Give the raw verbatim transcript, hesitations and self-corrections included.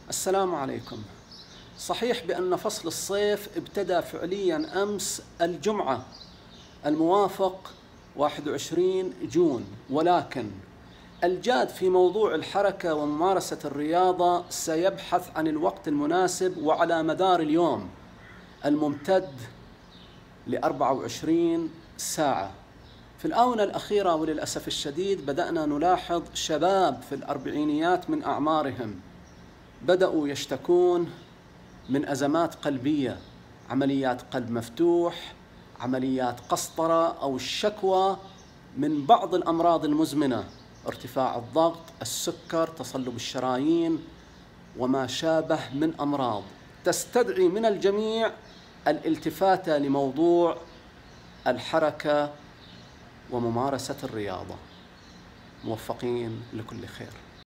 السلام عليكم. صحيح بأن فصل الصيف ابتدأ فعليا أمس الجمعة الموافق واحد وعشرين جون، ولكن الجاد في موضوع الحركة وممارسة الرياضة سيبحث عن الوقت المناسب وعلى مدار اليوم الممتد لأربع وعشرين ساعة. في الآونة الأخيرة وللأسف الشديد بدأنا نلاحظ شباب في الأربعينيات من أعمارهم بدأوا يشتكون من أزمات قلبية، عمليات قلب مفتوح، عمليات قسطرة، أو الشكوى من بعض الأمراض المزمنة، ارتفاع الضغط، السكر، تصلب الشرايين وما شابه من أمراض تستدعي من الجميع الالتفات لموضوع الحركة وممارسة الرياضة. موفقين لكل خير.